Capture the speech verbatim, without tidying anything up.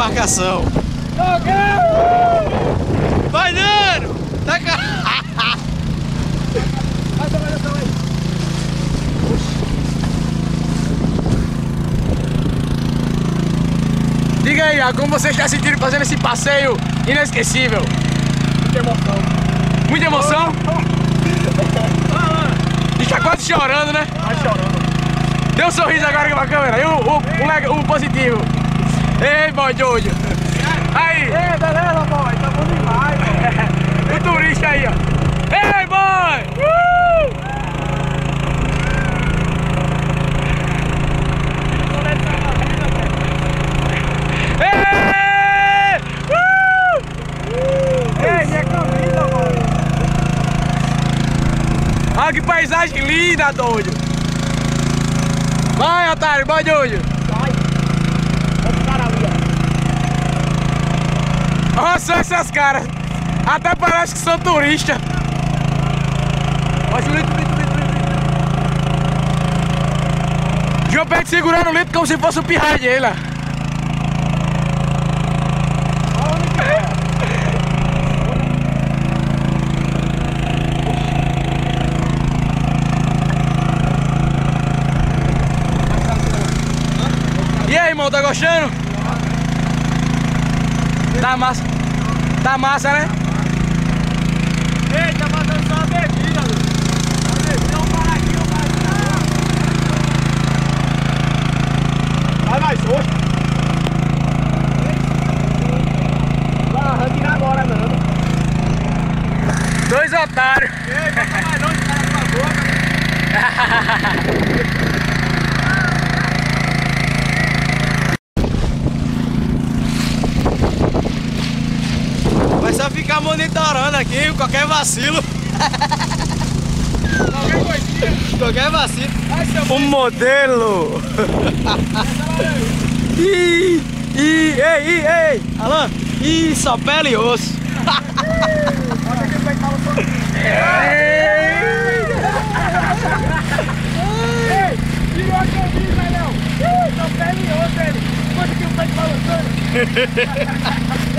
embarcação. Vai, Nano! Tá ca... Diga aí, como você está sentindo fazendo esse passeio inesquecível? Muita emoção. Muita emoção? Está quase chorando, né? Tá chorando. Dê um sorriso agora aqui pra câmera. E o, o, o, o positivo. Ei, boy, Jojo. Aí. Ei, beleza, boy. Tá bom demais, boy. O turista aí, ó. Ei, boy! Uh! Ei! Uh! Ei, minha camisa, boy. Olha que paisagem linda, doido. Vai, otário, vai, Jojo. Vai. Vamos para ali, ó. Olha só essas caras. Até parece que são turistas. Olha o litro, litro, litro, litro. João Pedro segurando o litro como se fosse o pirralheira. Olha onde que é. E aí, irmão, tá gostando? Tá massa. Tá massa, né? Ei, tá matando só a bebida, Lu. A bebida, vamos parar aqui, vamos parar aqui. Vai mais, oxe. Vai, arranca tirar agora, não. Dois otários. Ei, vai mais longe, cara, com a boca. Vai só ficar monitorando aqui, qualquer vacilo. Qualquer coisinha. Qualquer vacilo. Ai, seu O modelo. Ih, ih, ei, ei, ei. Alan, ih, só pele e osso. Olha aqui, vai estar o som. Ei, tirou a camisa, Léo. Só pele e osso, ele. Quanto que o pai tá balançando?